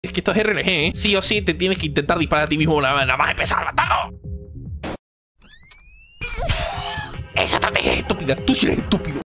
Es que esto es RNG, ¿eh? Sí o sí te tienes que intentar disparar a ti mismo nada más empezar a matarlo. Esa estrategia es estúpida. Tú sí eres estúpido.